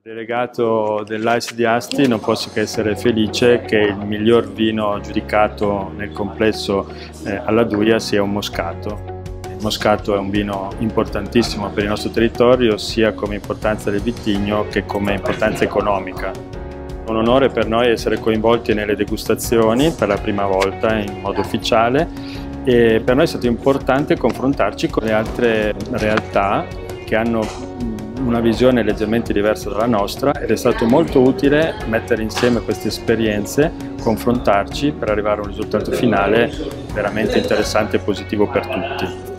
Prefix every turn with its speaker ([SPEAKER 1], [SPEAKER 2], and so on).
[SPEAKER 1] Delegato dell'AIS di Asti non posso che essere felice che il miglior vino giudicato nel complesso alla Duia sia un Moscato. Il Moscato è un vino importantissimo per il nostro territorio sia come importanza del vitigno che come importanza economica. È un onore per noi essere coinvolti nelle degustazioni per la prima volta in modo ufficiale e per noi è stato importante confrontarci con le altre realtà che hanno una visione leggermente diversa dalla nostra ed è stato molto utile mettere insieme queste esperienze, confrontarci per arrivare a un risultato finale veramente interessante e positivo per tutti.